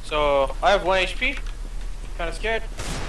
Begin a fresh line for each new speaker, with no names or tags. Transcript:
So I have 1 HP. Kind of scared.